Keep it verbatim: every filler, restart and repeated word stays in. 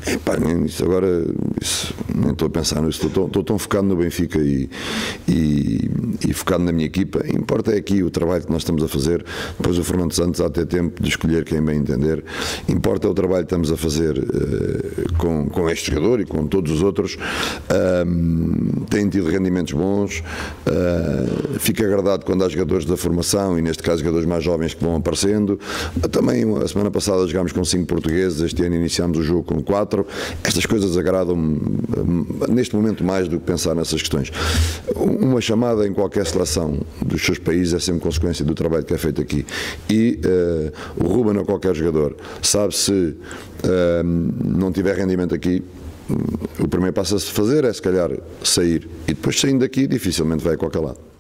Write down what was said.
Epá, isso agora isso, nem estou a pensar nisso, estou, estou tão focado no Benfica e, e, e focado na minha equipa. Importa é aqui o trabalho que nós estamos a fazer. Depois o Fernando Santos há até tempo de escolher quem bem entender. Importa é o trabalho que estamos a fazer uh, com, com este jogador e com todos os outros. Uh, têm tido rendimentos bons. Uh, fico agradado quando há jogadores da formação e neste caso jogadores mais jovens que vão aparecendo. Uh, também a semana passada jogámos com cinco portugueses, este ano iniciámos o jogo com quatro. Estas coisas agradam-me neste momento mais do que pensar nessas questões. Uma chamada em qualquer seleção dos seus países é sempre consequência do trabalho que é feito aqui. E uh, o Ruben ou qualquer jogador sabe se uh, não tiver rendimento aqui, o primeiro passo a se fazer é se calhar sair, e depois saindo daqui dificilmente vai a qualquer lado.